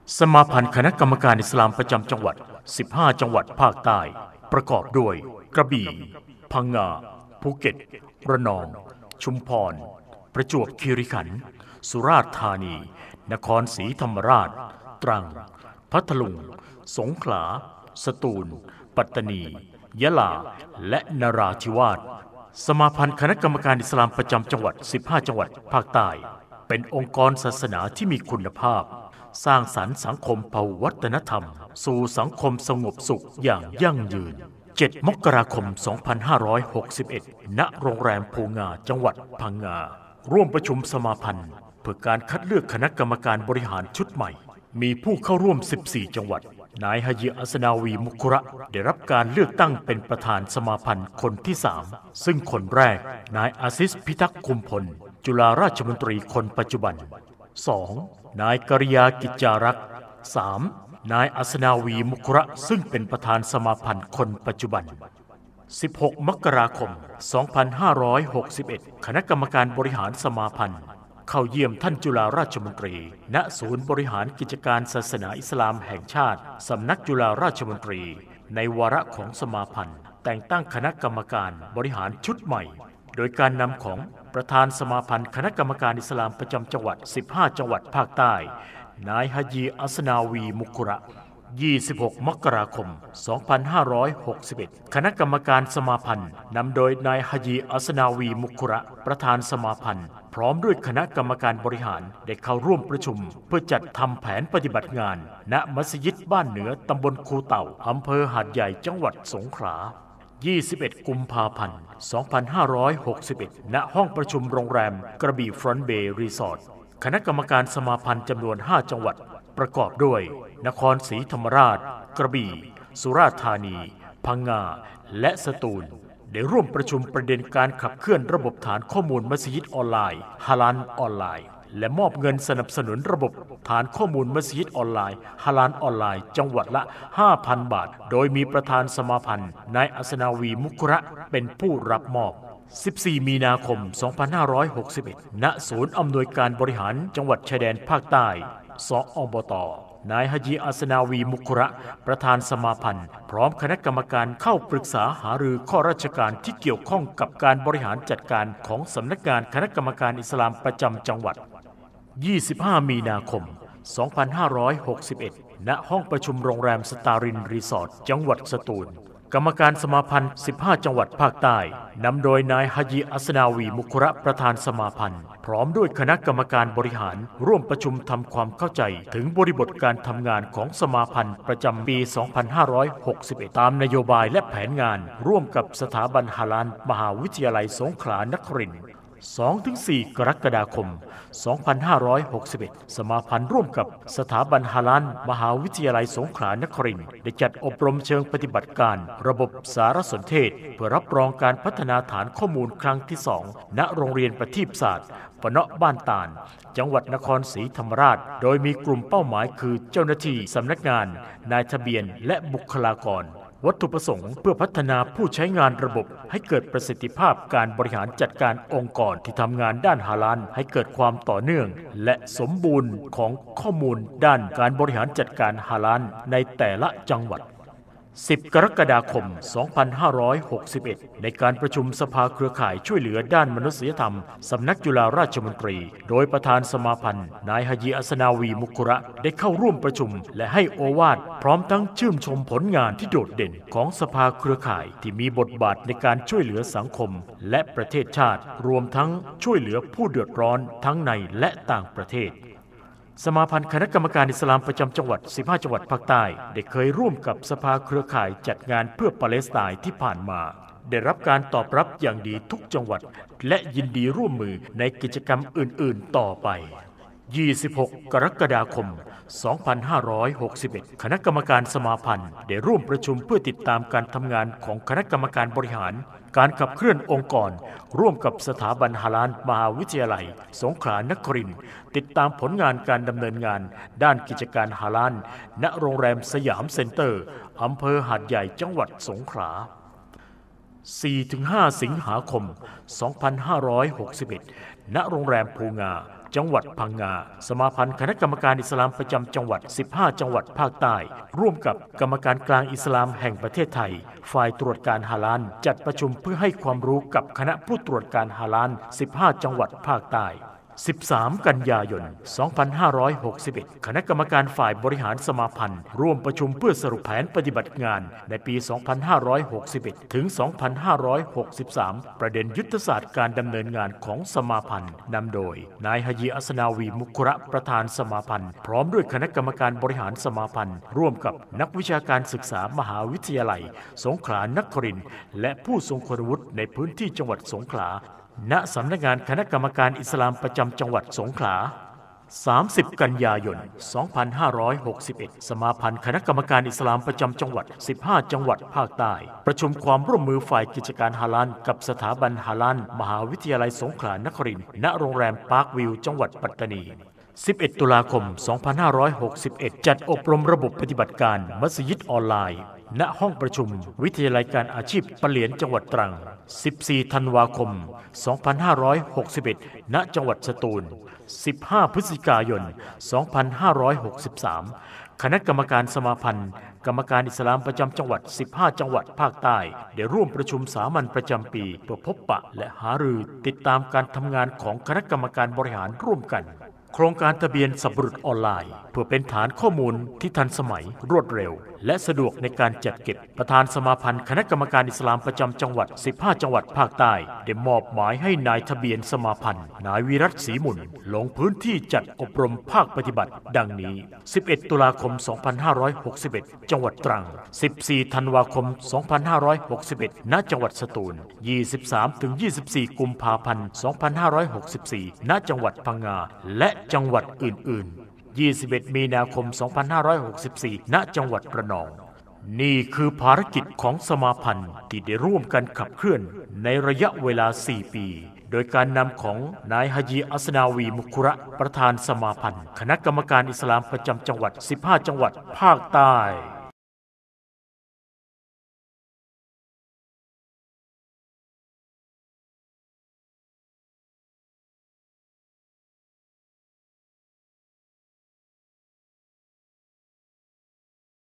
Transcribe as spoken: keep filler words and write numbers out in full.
สมาพันธ์คณะกรรมการอิสลามประจำจังหวัดสิบห้าจังหวัดภาคใต้ประกอบด้วยกระบี่พังงาภูเก็ตระนองชุมพรประจวบคีรีขันธ์สุราษฎร์ธานีนครศรีธรรมราชตรังพัทลุงสงขลาสตูลปัตตานียะลาและนราธิวาสสมาพันธ์คณะกรรมการอิสลามประจำจังหวัดสิบห้าจังหวัดภาคใต้เป็นองค์กรศาสนาที่มีคุณภาพสร้างสรรค์สังคมเผ่าวัฒนธรรมสู่สังคมสงบสุขอย่างยั่งยืนเจ็ดมกราคมสองพันห้าร้อยหกสิบเอ็ดณโรงแรมภูงาจังหวัดพังงาร่วมประชุมสมาพันธ์เพื่อการคัดเลือกคณะกรรมการบริหารชุดใหม่มีผู้เข้าร่วมสิบสี่จังหวัดนายฮะญิอัสนาวีมุคุระได้รับการเลือกตั้งเป็นประธานสมาพันธ์คนที่สามซึ่งคนแรกนายอาซิสพิทักษ์คุมพลจุฬาราชมนตรีคนปัจจุบัน สอง. นายกริยากิจจารักษ์ สาม. นายอัสนาวีมุคุระซึ่งเป็นประธานสมาพันธ์คนปัจจุบันสิบหกมกราคมสองพันห้าร้อยหกสิบเอ็ดคณะกรรมการบริหารสมาพันธ์เข้าเยี่ยมท่านจุฬาราชมนตรีณศูนย์บริหารกิจการศาสนาอิสลามแห่งชาติสำนักจุฬาราชมนตรีในวาระของสมาพันธ์แต่งตั้งคณะกรรมการบริหารชุดใหม่โดยการนำของประธานสมาพันธ์คณะกรรมการอิสลามประจำจังหวัดสิบห้าจังหวัดภาคใต้นายฮะญีอัสนาวีมุคุระยี่สิบหกมกราคมสองพันห้าร้อยหกสิบเอ็ดคณะกรรมการสมาพันธ์นำโดยนายฮะญีอัสนาวีมุคุระประธานสมาพันธ์พร้อมด้วยคณะกรรมการบริหารได้เข้าร่วมประชุมเพื่อจัดทำแผนปฏิบัติงานณมัสยิดบ้านเหนือตำบลคูเต่าอำเภอหาดใหญ่จังหวัดสงขลายี่สิบเอ็ดกุมภาพันธ์สองพันห้าร้อยหกสิบเอ็ดณห้องประชุมโรงแรมกระบี่ฟรอนต์เบย์รีสอร์ทคณะกรรมการสมาพันธ์จำนวนห้าจังหวัดประกอบด้วยนครศรีธรรมราชกระบี่สุราษฎร์ธานีพังงาและสตูลได้ร่วมประชุมประเด็นการขับเคลื่อนระบบฐานข้อมูลมัสยิดออนไลน์ฮาลาลออนไลน์และมอบเงินสนับสนุนระบบฐานข้อมูลมัสยิดออนไลน์ฮาลาลออนไลน์จังหวัดละ ห้าพัน บาทโดยมีประธานสมาพันธ์นายอัสนาวีมุคุระเป็นผู้รับมอบสิบสี่มีนาคมสองพันห้าร้อยหกสิบเอ็ดณศูนย์อำนวยการบริหารจังหวัดชายแดนภาคใต้สอบต.นายฮะญีอัสนาวีมุคุระประธานสมาพันธ์พร้อมคณะกรรมการเข้าปรึกษาหารือข้อราชการที่เกี่ยวข้องกับการบริหารจัดการของสำนักงานคณะกรรมการอิสลามประจำจังหวัดยี่สิบห้ามีนาคมสองพันห้าร้อยหกสิบเอ็ดณห้องประชุมโรงแรมสตารินรีสอร์ทจังหวัดสตูลกรรมการสมาพันธ์สิบห้าจังหวัดภาคใต้นำโดยนายฮะญีอัสนาวีมุคุระประธานสมาพันธ์พร้อมด้วยคณะกรรมการบริหารร่วมประชุมทำความเข้าใจถึงบริบทการทำงานของสมาพันธ์ประจำปีสองพันห้าร้อยหกสิบเอ็ดตามนโยบายและแผนงานร่วมกับสถาบันฮาลาลมหาวิทยาลัยสงขลานครินทร์ สองถึงสี่ กรกฎาคมสองพันห้าร้อยหกสิบเอ็ดสมาพันธ์ร่วมกับสถาบันฮาลาลมหาวิทยาลัยสงขลานครินทร์ได้จัดอบรมเชิงปฏิบัติการระบบสารสนเทศเพื่อรับรองการพัฒนาฐานข้อมูลครั้งที่สองณโรงเรียนประทีปศาสตร์ปะเนาะบ้านตาลจังหวัดนครศรีธรรมราชโดยมีกลุ่มเป้าหมายคือเจ้าหน้าที่สำนักงานนายทะเบียนและบุคลากรวัตถุประสงค์เพื่อพัฒนาผู้ใช้งานระบบให้เกิดประสิทธิภาพการบริหารจัดการองค์กรที่ทำงานด้านฮาลาลให้เกิดความต่อเนื่องและสมบูรณ์ของข้อมูลด้านการบริหารจัดการฮาลาลในแต่ละจังหวัดสิบ กรกฎาคม สองพันห้าร้อยหกสิบเอ็ดในการประชุมสภาเครือข่ายช่วยเหลือด้านมนุษยธรรมสำนักจุฬาราชมนตรีโดยประธานสมาพันธ์นายฮะญีอัสนาวีมุคุระได้เข้าร่วมประชุมและให้โอวาทพร้อมทั้งชื่นชมผลงานที่โดดเด่นของสภาเครือข่ายที่มีบทบาทในการช่วยเหลือสังคมและประเทศชาติรวมทั้งช่วยเหลือผู้เดือดร้อนทั้งในและต่างประเทศสมาพันธ์คณะกรรมการอิสลามประจำจังหวัดสิบห้าจังหวัดภาคใต้ได้เคยร่วมกับสภาเครือข่ายจัดงานเพื่อปาเลสไตน์ที่ผ่านมาได้รับการตอบรับอย่างดีทุกจังหวัดและยินดีร่วมมือในกิจกรรมอื่นๆต่อไปยี่สิบหก กรกฎาคม สองพันห้าร้อยหกสิบเอ็ดคณะกรรมการสมาพันธ์ได้ร่วมประชุมเพื่อติดตามการทำงานของคณะกรรมการบริหารการขับเคลื่อนองค์กรร่วมกับสถาบันฮาลาลมหาวิทยาลัยสงขลานครินทร์ติดตามผลงานการดำเนินงานด้านกิจการฮาลาลณโรงแรมสยามเซ็นเตอร์อำเภอหาดใหญ่จังหวัดสงขลา สี่ถึงห้า สิงหาคม สองพันห้าร้อยหกสิบเอ็ดณโรงแรมภูงาจังหวัดพังงาสมาพันธ์คณะกรรมการอิสลามประจำจังหวัดสิบห้าจังหวัดภาคใต้ร่วมกับกรรมการกลางอิสลามแห่งประเทศไทยฝ่ายตรวจการฮาลาลจัดประชุมเพื่อให้ความรู้กับคณะผู้ตรวจการฮาลาลสิบห้าจังหวัดภาคใต้สิบสาม กันยายน สองพันห้าร้อยหกสิบเอ็ด คณะกรรมการฝ่ายบริหารสมาพันธ์ร่วมประชุมเพื่อสรุปแผนปฏิบัติงานในปี สองพันห้าร้อยหกสิบเอ็ด ถึง สองพันห้าร้อยหกสิบสาม ประเด็นยุทธศาสตร์การดำเนินงานของสมาพันธ์นำโดยนายฮะยีอัสนาวีมุคุระประธานสมาพันธ์พร้อมด้วยคณะกรรมการบริหารสมาพันธ์ร่วมกับนักวิชาการศึกษามหาวิทยาลัยสงขลานครินทร์และผู้ทรงคุณวุฒิในพื้นที่จังหวัดสงขลาณสำนักงานคณะกรรมการอิสลามประจำจังหวัดสงขลา สามสิบ กันยายน สองพันห้าร้อยหกสิบเอ็ด สมาพันธ์คณะกรรมการอิสลามประจำจังหวัด สิบห้า จังหวัดภาคใต้ประชุมความร่วมมือฝ่ายกิจการฮาลาลกับสถาบันฮาลาลมหาวิทยาลัยสงขลานครินทร์ณโรงแรมปาร์ควิวจังหวัดปัตตานี สิบเอ็ด ตุลาคม สองพันห้าร้อยหกสิบเอ็ด จัดอบรมระบบปฏิบัติการมัสยิดออนไลน์ณห้องประชุมวิทยาลัยการอาชีพปะเหลียนจังหวัดตรัง สิบสี่ ธันวาคม สองพันห้าร้อยหกสิบเอ็ด ณ จังหวัดสตูล สิบห้า พฤศจิกายน สองพันห้าร้อยหกสิบสาม คณะกรรมการสมาพันธ์กรรมการอิสลามประจำจังหวัด สิบห้า จังหวัดภาคใต้ได้ร่วมประชุมสามัญประจำปีเพื่อพบปะและหารือติดตามการทำงานของคณะกรรมการบริหารร่วมกันโครงการทะเบียนสับปะรดออนไลน์เพื่อเป็นฐานข้อมูลที่ทันสมัยรวดเร็วและสะดวกในการจัดเก็บประธานสมาพันธ์คณะกรรมการอิสลามประจำจังหวัด สิบห้า จังหวัดภาคใต้ได้มอบหมายให้นายทะเบียนสมาพันธ์นายวิรัตศรีมุนลงพื้นที่จัดอบรมภาคปฏิบัติดังนี้ สิบเอ็ด ตุลาคม สองพันห้าร้อยหกสิบเอ็ด จังหวัดตรัง สิบสี่ ธันวาคม สองพันห้าร้อยหกสิบเอ็ด ณ จังหวัดสตูล ยี่สิบสามถึงยี่สิบสี่ กุมภาพันธ์ สองพันห้าร้อยหกสิบสี่ ณ จังหวัดพังงาและจังหวัดอื่นๆ ยี่สิบเอ็ด มีนาคม สองพันห้าร้อยหกสิบสี่ ณ จังหวัดระนองนี่คือภารกิจของสมาพันธ์ที่ได้ร่วมกันขับเคลื่อนในระยะเวลา สี่ ปี โดยการนำของนายฮะยีอัสนาวีมุคุระประธานสมาพันธ์คณะกรรมการอิสลามประจำจังหวัด สิบห้า จังหวัดภาคใต้